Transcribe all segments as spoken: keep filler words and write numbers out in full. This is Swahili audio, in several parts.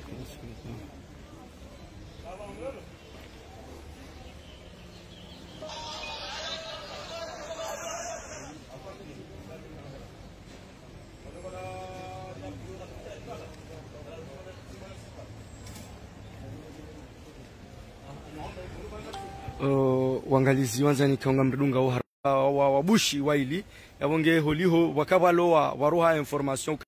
Uh, wangalizi wanza nikaunga mridunga wa, wa wabushi waili yabonge holiho wakabalo wa waruha information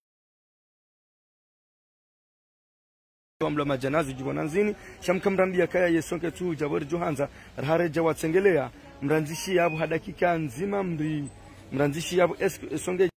wamla majanazi jibonanzini shamkamrambia kaya yesonke tu jabori johanza rahare jawatsengelea mranzishi yabo hadakika nzima mri mranzishi yabo esonge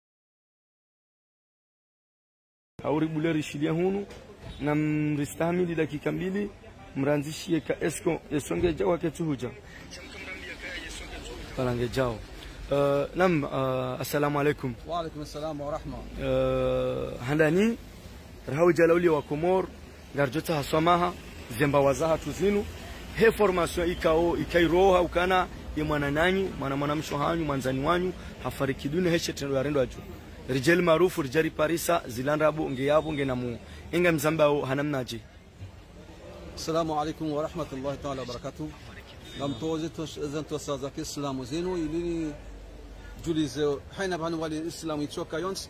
hauri buleri shilia hunu na mristamili dakika mbili mranzishi ka esko esonge jawa ketuhuja shamkamrambia kaya yesonke tu palange jao uh, nam uh, assalamu alaikum wa alaikum assalam wa rahma uh, handani rahau jalauli wa Komor garjota hasamaha zemba wazaha tuzinu he formation ikao ikairoha ukana ye mwana nanyi mwana mwanamsho hanyu mwanzani wanyu hafariki dunia heshe tendo ya rendo aju rijali maarufu rijali parisa zilandrabu nge yabo nge namu inga mzamba hanamnaji. Assalamu alaikum wa rahmatullahi ta'ala wa barakatuh. Namtozi zanto saza kiislamu zenu ilini julize haina banu wali islamu itoka yons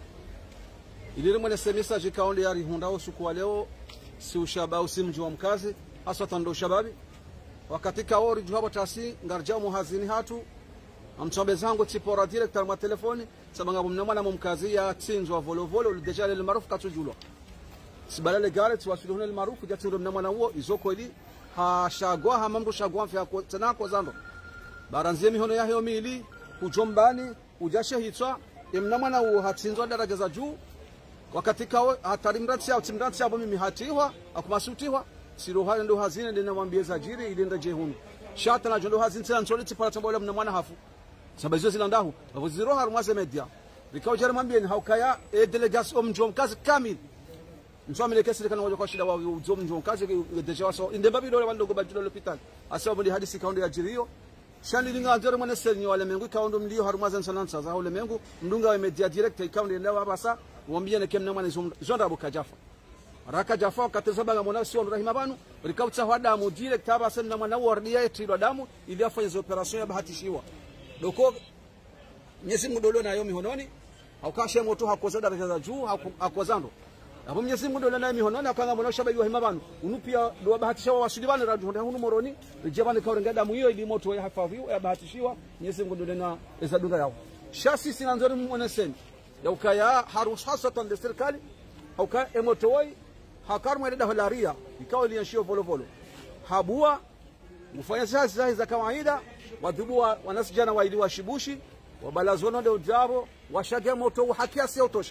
ilini mwana semesa jikaonde yari hundao suku wa leo si ushaba usimji wa mkazi hasa tando shababi wakati kaori juhaba tasi ngarja muhazini hatu amchombe zangu tipora director ma telefoni sabanga mnamana mumkazi ya tinzwa volo volo deja le maruf katujulwa sibala le gare twasuluhuna le maruf jatiro mnamana huo izoko ili ha shagwa ha mambo shagwa fya ko tana ko zando baranzie mihono ya hiyo mili kujombani ujashe hitwa mnamana huo hatinzwa daraja za juu wakati kao hatari mratsi au timratsi abo mimi hatiwa akumasutiwa siroha ndo hazine ndina mwambie zajiri ilenda jehuni shata na jondo hazine tena nsoli tipara tambola mna mwana hafu sababu hizo zilandahu abo ziroha rumwaze media vikao jari mwambie ni haukaya e delegation mjom kazi kamili mswami le kesi kana kwa shida wa uzom mjom kazi deja waso inde babi dole wando gobajulo l'hopital asabu ndi hadisi kaundo ya jirio shani linga jari mwana senyi wale mengu kaundo mlio harumwaze nsanansa za wale mengu mdunga wa media direct ikaundo ndio basa wambia ne kemna mwana zonda abu kajafa raka jafa katezaba mwana sio rahima banu rikauta hada mu direct aba senna mwana wardia etilo damu ili afanye operation ya bahatishiwa doko Mwenyezi Mungu dolo nayo mihononi haukashe moto hakoza daraja za juu hakozando hapo Mwenyezi Mungu dolo nayo mihononi akanga mwana shabayi wa hima banu unupia do bahatishiwa wasulibana raju ndio hunu moroni jebani kaurenga damu hiyo ili moto ya hafadhiwa ya bahatishiwa Mwenyezi Mungu dolo na ezadunga yao shasi sinanzori mwana sen ya ukaya harus hasatan de serikali au ka emotoi hakar mwenda holaria ikawa lianshio volo volo habua mfanya sasa za kawaida wadhubua wanasijana waili washibushi wabalazono ndio jabo washage moto hakia sio tosha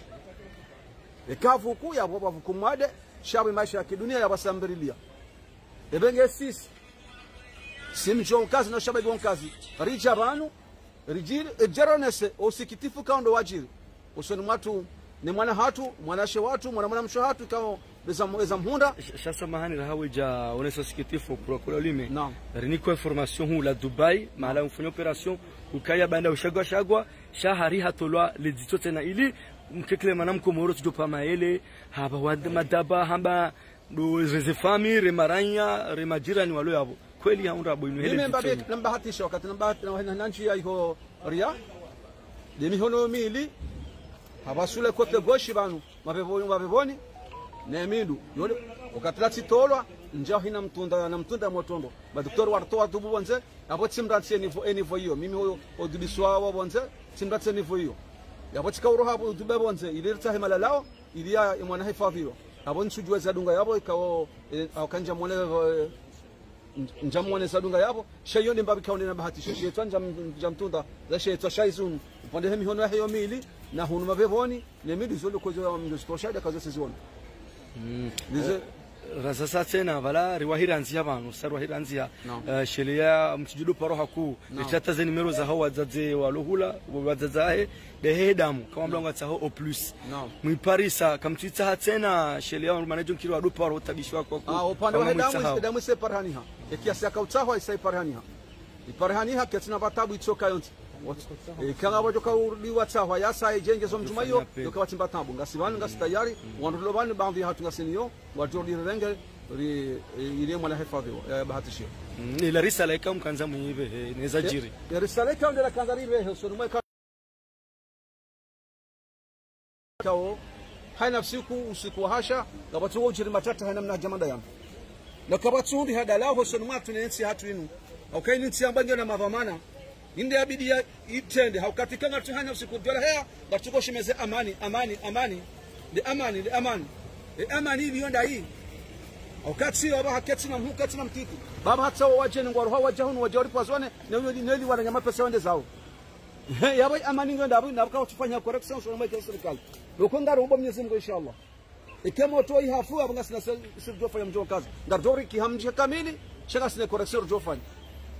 ikavu kuu ya baba vukumade shabi maisha ya kidunia ya basambirilia ebenge sisi simjo kazi na shabi gonkazi rija banu rijiri ejeronese usikitifu kaundo wajiri usoni mwatu ni mwana hatu mwanashe watu mwana mwana msho hatu kama beza mweza mhunda shasa mahani rahawe ja oneso sikitifu procureur lime naam riniko information hu la Dubai mahala mfanya operation ukaya banda ushagwa shagwa shahari hatolwa ledito tena ili mkekle manamko moro tudopa maele haba wad madaba hamba do rezefami remaranya remajirani walo yabo kweli haunda boinu hele mimi mbabe namba hatisha wakati namba nanchi ya hiyo ria demi hono mili habasule kote goshi banu mabeboni mabeboni nemindu yole okatlati tolwa njao hina mtunda na mtunda motondo ba doktor warto dubu bonze abo timratse nivo enivo hiyo mimi huyo odibiswa wa bonze timratse nivo hiyo yabo tikauro hapo dube bonze ilirta himala lao ilia mwana hifadhiwa abo nsujwe zadunga yabo ikawo akanja mwana njamone zadunga yabo shayoni mbabi kaone na bahati shayetwa njamtunda za shayetwa shaizun upande hemi hono hiyo mili na hunu mabevoni nemidu zolo kozo mndostoshada kazo seziona mm. Nize rasasa tena vala riwahiranzia banu sarwahiranzia no. uh, shelia mtijudo paro haku no. Nitata ze numero za hawa zaze walohula wazazahe dehe damu kama mlonga tsaho au plus no. Mwiparisa kamtita tena shelia manajo kiro adu paro tabishwa kwa ku ah upande wa damu damu separaniha ikiasi akautaho isaiparaniha iparaniha ketina batabu itoka yonti kanga bojo ka urdiwa tsawa ya sai jengezo mjuma hiyo yokawatimba tambo ngasi banu ngasi tayari wandulo banu baadhi hatu ngasiniyo wajodi renge ile mwana hifadhi bahatishio ni la risala ika mkanza mwenyewe inaweza jiri ya risala ika ndio kanza ribe so mwe kao haina usiku usiku wa hasha ngabatu ujiri matata haina mna jamanda yangu na kabatu ndi hada lao so mwa tunensi hatu inu okay ni tsiamba ndio na mavamana inde abidi ya itende haukatikanga tu hana usiku dola hea ngatuko shimeze amani amani amani de amani de amani de amani iliyonda hii wakati baba haketi na mhukati na mtiki baba hata waje ni ngwaro waje hunu waje ripo zone na hiyo neli wana nyama pesa wende zao ya bai amani ngenda abu na baka tufanya correction so na serikali lokonga robo Mwenyezi Mungu inshallah ikemo to hii hafu abanga sina sio fanya mjo kazi ngardori kihamjia kamili shaka sina correction jo fanya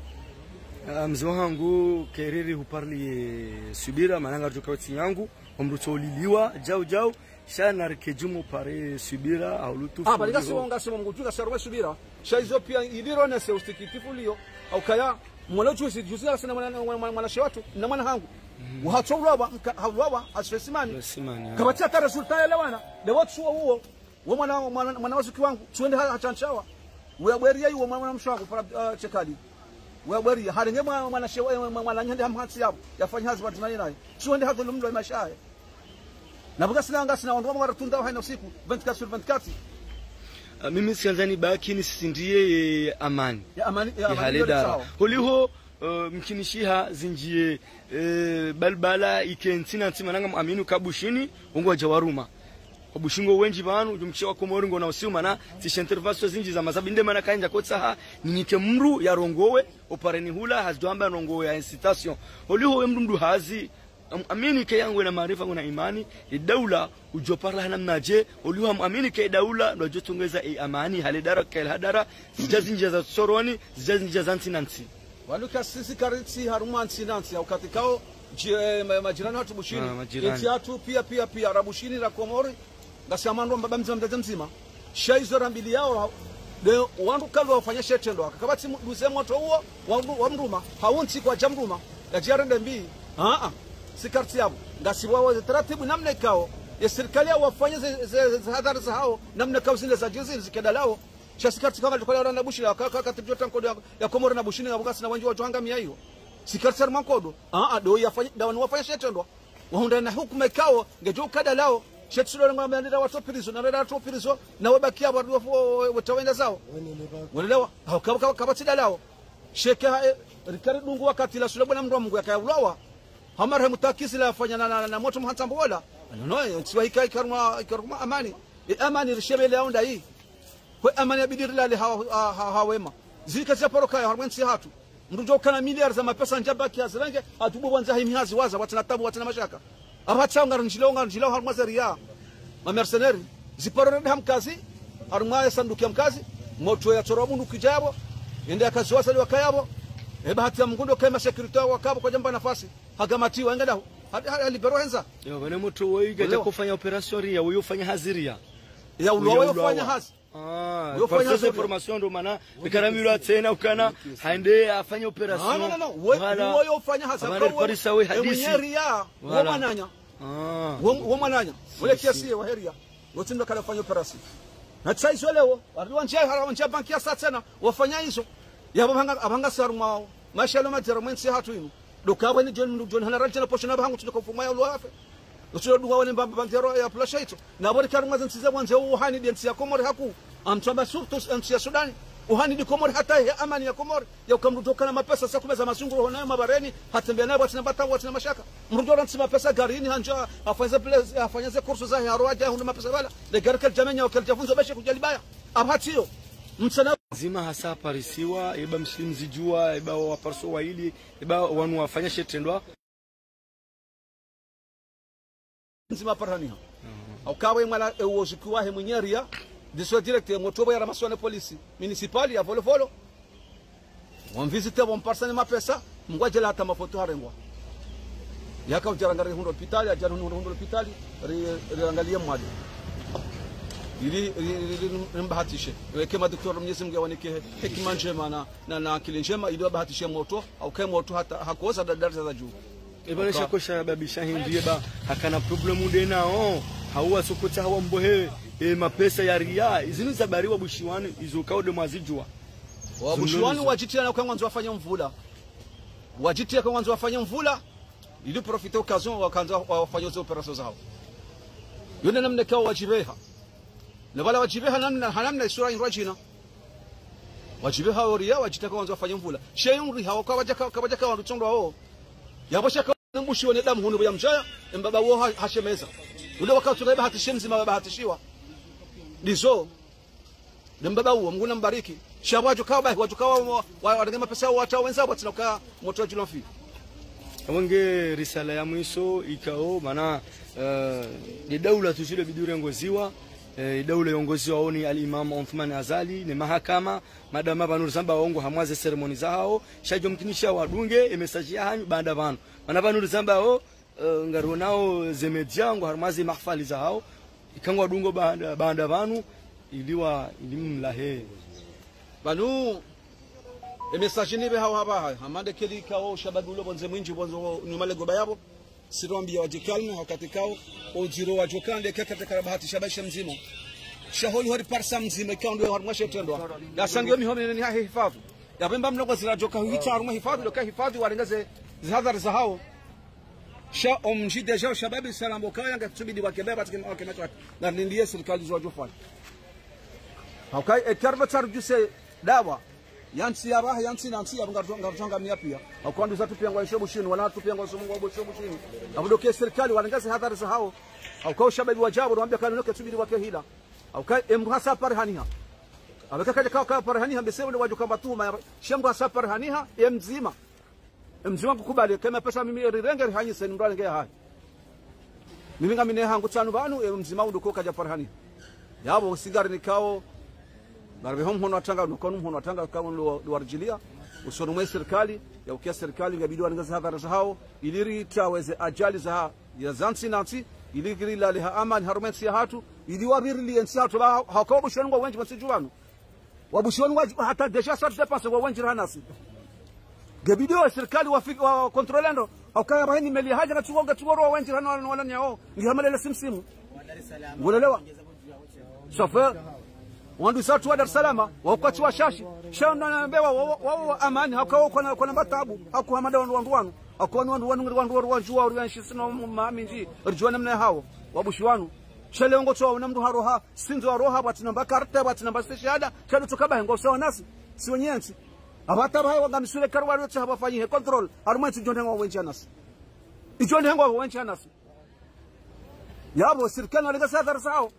mzee wangu kerere huparli subira mananga tukauti yangu omrutoliliwa jau jau shana rikejumu pare subira au lutufu ah bali kasonga sema mungu tuka sarwa subira shaizo pia iliro na se ustikitifu lio au kaya mwalo juzi juzi sana mwana mwana shawatu na mwana hangu uhatsolwa hawwa asfesimani kabati ta resulta elewana de watu huo wa mwana mwana wazuki wangu tuende hachanchawa wewe bweria yuo mwana mshwangu para chekadi wewe haringe mwana shewa mwana nyende hamhati yabo yafanya hazi batinani naye tuende hapo lumdo mashaye na buga sina ngasi na ndo mara tunda haina usiku vingt-quatre sur vingt-quatre uh, mimi sianzani baki nisindie amani ya amani ya amani dara holiho uh, mkinishiha zinjie uh, balbala ikentina ntima nanga aminu kabushini ngo jawaruma obushingo wenji banu jumkisha Komori ngo na usiuma na tishentervaso zinji za mazabinde mana kanja kotsaha ninike mru ya rongowe opareni hula hazdoamba rongowe ya incitation holiho mndu hazi amini ke yangu na maarifa na imani daula ujopara na mnaje uliwa amini ke daula ndo jotongeza e amani halidara kel hadara zijazinja za soroni zijazinja za ntinanti waluka sisi kariti haruma ntinanti au katikao majirani watu bushini eti watu pia pia pia arabushini la Komori ngasamando baba mzima mzazi mzima shaizo rambili yao de wandu kalu wafanya shetendo akabati duze moto huo wa mruma haunti kwa jamruma ya jarende mbi a a sikarti yabo ngasi wao taratibu namna ikao ya serikali yao wafanye hadhara za hao namna kao zile za jinsi zikenda lao cha sikarti kama tulikuwa na bushi la kaka katijota nkodo ya Komori na bushini na bugasi na wanji watu hanga mia hiyo sikarti ya mankodo a a do yafanye dawa wafanye shetendo waunda na hukumu ikao ngejo kada lao shetsulo ngamba ndira watu pirizo na ndira watu pirizo na wabaki hapo watawenda zao wanaelewa hao kama kama tidalao sheka rikari dungu wakati la sulabona mndu wa Mungu yakaulawa hamara mutakisi la fanya na, na moto mhantambo wala no tsiwa hikai karma karma amani e amani rishebe le onda hii kwa amani abidiri lale hawa hawema zika za poroka ya harwensi hatu mndu kana miliari za mapesa njaba kiasi range atubo wanza himihazi waza watana tabu watana mashaka abatsanga njilo nga njilo harma zaria ma mercenary ziparore hamkazi harma sanduki ya mkazi moto ya chorobu nukijabo ende akaziwa sali wakayabo e bahati ya mgundo kama security wakabo kwa jamba nafasi hagamatiwa ngada alibero henza yo bane moto woiga kufanya operation ya uyofanya haziria ya ulo ufanya hazi ah uyofanya information ndo maana bikaramiro tena ukana haende afanya operation no no no wewe ufanya hazi kwa polisi wewe hadisi mwenyeria wa mananya ah wa mananya wale kiasi wa heria wote ndo kana fanya operation na tsaizo leo waliwanja harawanja banki ya tena wafanya hizo ya babanga abanga saruma mashalo matero mwensi hatu inu dokabwe ni John John General tena posho na bangu tukofuma ya ulwafe usiro duwa wale mbamba bantero ya plashaito na bori karuma zinsiza mwanze uhani densi ya Komori haku amtamba surtus ensi ya Sudan uhani di Komori hata ya amani ya Komori ya ukamrutoka na mapesa sasa kumeza masungu nayo mabareni hatembea nayo batina batawa batina mashaka mrudora nsima pesa garini hanja afanye place afanye kursu za haroaja huna mapesa bala de garkal jamenya wakaljafunzo bashe kujalibaya abhatio mtsana zima hasa parisiwa eba muslim zijua eba waparso waili eba wanu wafanya shetendwa nzima parania au kawe mala ewozikiwa he mwenyeria diso directeur motobo ya ramasone polisi municipal ya volo volo on visite bon persane mapesa mngwaje la tama foto harengwa yaka ujarangare hundo hospitali ajana hundo hospitali ri angalia mwadi ili mbahatishe kama daktari Mwenyezi Mungu awanike hekima njema na na, na akili njema ili wabahatishe moto au kama moto hata hakosa daraja za juu ibana shako shababisha hindi ba hakana problem ndenao hawa sokota hawa mbohe e mapesa ya ria izini zabariwa bushiwani izukao de mwazijua wa bushiwani wajitia na kwa mwanzo wafanya mvula wajitia kwa mwanzo wafanya mvula ili profiter occasion wakaanza wafanya hizo operations zao yule namna kao wajibeha na wala wajibeha namna hanamna sura inrajina wajibeha oria wajitaka kwanza wafanye mvula sheyumri hawa kwa wajaka kwa wajaka wanduchondo wao yabosha kwa mbushi wone damu hunu ya mjaya mbaba wao hashemeza ule wakati tunaiba hatishemzi mabahatishiwa ndizo mbaba wao Mungu nambariki shabajo kawa watu kawa wanagema pesa watu wenzao watinoka moto wa julofi wange risala ya mwiso ikao maana ni daula tujile bidure ngoziwa daula yongoziwa oni al-Imam Uthman Azali ni mahakama madama banur zamba ongo hamwaze ceremony zao shajo mkinisha wadunge message ya hanyu banda banu mana banur zamba o ngaronao zemedia ngo hamwaze mahfali zao ikangwa dungo banda banda banu iliwa ilimlahe banu message ni be hawa haba hamande keli kao shababu lo bonze mwinji bonzo nyumale goba yabo sirombi wajikalna wakati kao ojiro wajokande katika bahati shabasha mzima shaholi hori parsa mzima kao ndio harmashe tendwa ya sangyo mihome ni hifadhi ya bemba mnogo zirajoka hita harma hifadhi loka hifadhi walengaze zihadhar za hao sha omjide jao shababi salambo kaya ngatsubidi wakebeba tukima wakemeta na ndiye serikali zojofanya hakai ekarba tarjuse dawa yansi ya baha yansi nansi ya ngarjonga mia pia akwandu za tupengwa ishobu shini wana tupengwa sumungu wa ishobu shini abudoke serikali walangaze hadhari za hao au kwa shababu wajabu waambia kana noke tubiri wake hila au kai emhasa parhaniha abaka kaja kwa kwa parhaniha besema wale wajuka batuma shemba hasa parhaniha emzima emzima kukubali kama pesa mimi rirenge hanyi seni mrale ngea hai mimi ngamine hangu tsanu banu emzima uduko kaja parhaniha yabo sigari nikao barbe hom hono atanga nokonu hono atanga kama lo warjilia usono mwe serikali ya ukia serikali ngabidi wangaza hadhara za hao iliri taweze ajali za ya zansi nansi iligiri la liha amani harumensi ya hatu ili wabiri liensi hatu ba hakao bushoni wa wenji masijuano wabushoni wa hata deja sort dépense wa wenji ranasi ngabidi wa serikali wafiki wa controlando akaya bahini meli haja na tuwoga tuworo wa wenji rano wala nyao ngihamalele simsimu ngolelewa chauffeur wandu satu wa Dar es Salaam wakati wa shashi shamba naambiwa wao amani hakao kuna kuna matabu hakuhamada wandu wandu wanu akoni wandu wandu wandu wandu wanjua urianshi sino mami nji rjuana mna hao wabushi wanu shale ngo twa na mndu haroha sinzo roha batina bakarta batina basishada kadu tukaba ngo sawa nasi si wenyenzi abata bae wangamisule karwa yote habafanyi control arumati jonde ngo wenchi nasi ijonde ngo wenchi nasi yabo serikali wale sadar sao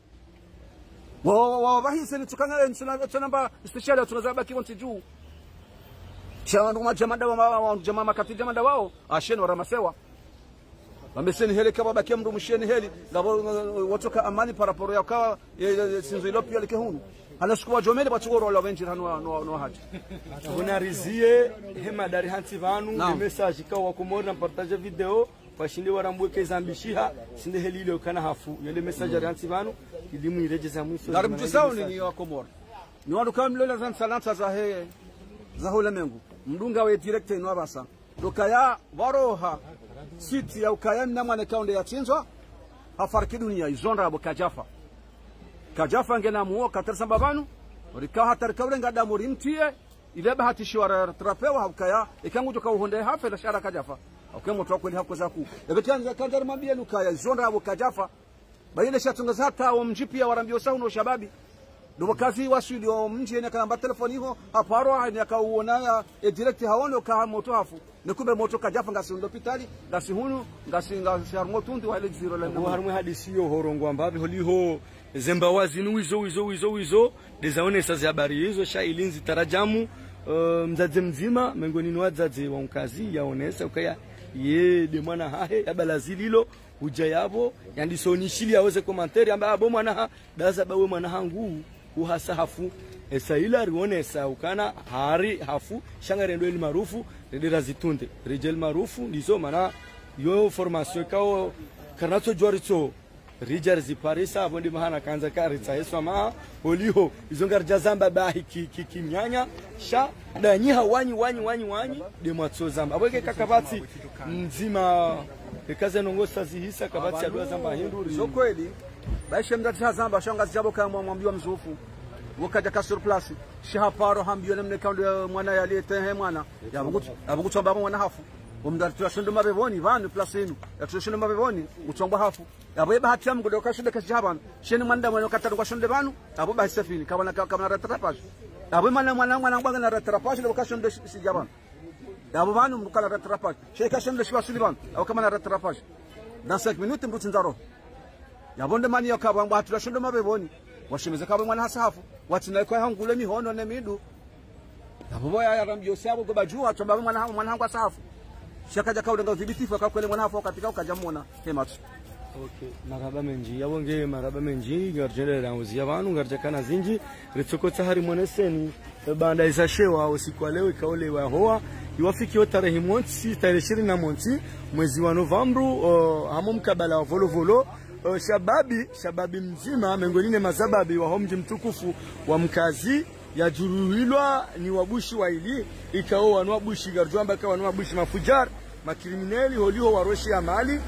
wa wa bahi seni tukanga tunamba istishara tunazaba kiwanti juu shawandu majamada wa jamaa makati jamada wao asheni waramasewa wameseni heli kama bakia mdu msheni heli ngabo watoka amani paraporo ya kawa sinzo ilopia likehunu anashukua jomele batugoro wala wenji hano no no haji tunarizie hema dari hanti vanu no. Message kwa wakomora partage video washinde warambweke zambishiha sinde heli ile kana hafu yale message dari hanti vanu ilimu irejeza mwiso na mtusao ni wakomora ni watu kama mlola za salanta za he za hula mengu mdunga we direct ino abasa dokaya waroha city ya ukaya na mwana kaunde ya chinzwa hafariki dunia izonda abo kajafa kajafa ngena muo katarasamba banu rika hatarikawle ngada murimtie ile bahati shwara trapewa hakaya ikangujo ka uhonde hafe la shara kajafa okemo to kweli hakoza ku ebetanza kandar mambia lukaya izonda abo kajafa bayile shatunga hata wa mjipia warambio sauno shababi ndo kazi wasili wa mji ene kamba telefoni ho haparo ni akauona e direct haone ka moto hafu nekube moto kajafa ngasi hospitali ngasi hunu ngasi ngasi harmo tundi wale zero la ngo harmo hadisi yo horongo ambabe holiho zemba wazinu wizo wizo wizo wizo dezaone sazi habari hizo sha ilinzi tarajamu uh, mzaze mzima mengoni ni wazaze wa mkazi yaonesa ukaya ye de mwana hahe yabalazililo uja yabo yandisonishili aweze komantari amba abo mwana ha daza bawe mwana hangu uhasa hafu esaila rionesa ukana hari hafu shangarendo ili marufu redera zitunde rejel marufu ndizo mana yo formation kao kanato joricho rijar ziparisa abondi mahana kanza kari tsaeswa ma oliho izongar jazamba bahi ki ki kimyanya sha danyi hawanyi wanyi wanyi wanyi de mwatso zamba aboke kakabati mzima ekaze nongosa zihisa kabati adwa zamba hindu so kweli baishe mdata zamba shanga zabo kama mwambiwa mzufu wakaja ka surplus shahaparo hambio namne kaundo mwana yalete he mwana yabugutu abugutu baba mwana hafu umdar tuyashondo mabevoni vanu plasinu tuyashondo mabevoni utsongwa hafu abo bahati yamu kudoka shinde kashaban shene manda mwana katatu kwa shinde banu abo bahisafini kabana kabana ratrapaje abo mwana mwana mwana ngwa na ratrapaje ndo kashonde sijaban abo banu mukala ratrapaje sheka shonde shwa suliban abo kama na ratrapaje dans cinq minutes mbutsinzaro yabonde mani yakaba ngwa tuyashondo mabevoni washimeze kaba mwana hasafu watina kwa hangule mihono ne midu abo boya yarambyo sabo go bajua to baba mwana mwana ngwa safu shakaja kaudenga udhibitifu akakwele mwana hafu katika ukajamona hematu. Okay, maraba menji yabonge maraba menji garjele ranguzi yabanu garjakana zinji ritsokotsa hari moneseni banda isashewa usiku wa leo ikaole wa hoa iwafiki tarehe mosi tarehe ishirini na mosi mwezi wa Novemba uh, hamo mkabala wa volo volo uh, shababi shababi mzima mengoline mazababi wa homji mtukufu wa mkazi ya juruhilwa ni wabushi wa ili ikao wanwabushi garjwamba kwa wanwabushi mafujar makriminali holiho waroshi ya mali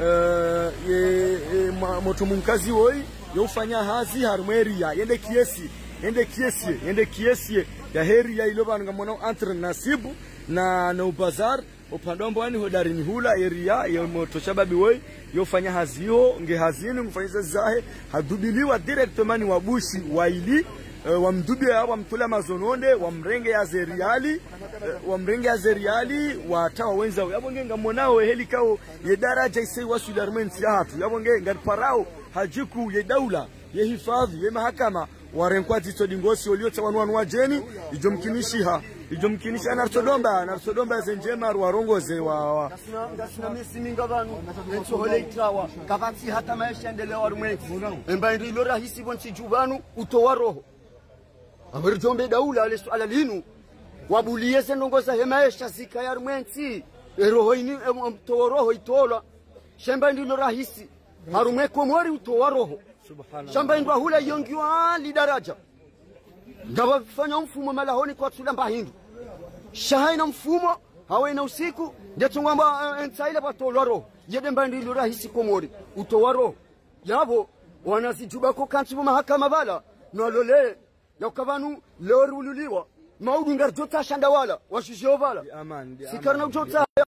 uh, ye, ye moto munkazi woi yofanya hazi harmeria yende kiesi yende kiesi yende kiesi ya heri ya ilo banu ngamona entre nasibu na na bazar upandombo ani hodari ni hula area ya moto shababi woi yofanya hazi yo nge hazini mfanyiza zahe hadubiliwa directement ni wabushi wa ili Uh, wamdubia wamtula mazononde wamrenge ya zeriali uh, wamrenge ya zeriali watawa wenza yabonge ngamonao helikao ye daraja isei wasu darmenti ya hatu yabonge ngarparao hajiku ye daula ye hifadhi ye mahakama warenkwa zito dingosi oliota wanwanu wajeni ijomkinishiha ijomkinisha narsodomba narsodomba zenjema warongoze wa, wa. Ngasina misi minga vanu Nenso hole itawa Kabati hata maisha endele warumwenzi Mba ndilo rahisi bonsi jubanu utowa roho Amerjombe daula ale swala linu wabulie senongoza hemaisha zika ya rumwenzi roho ini utowa roho itola shamba ndilo rahisi harumweko mwari utowa roho shamba ndwa hula yongiwa li daraja ndawa fanya mfumo malahoni kwa tsula mbahindu shahaina mfumo hawaina usiku ndeto ngamba entsaile batola roho yede mbandi ndilo rahisi komori utowa roho yabo wanazijuba ko kanti mahakama bala nalole yakavanu lorululiwa maudu ngarjota shandawala washishio bala sikarna ujota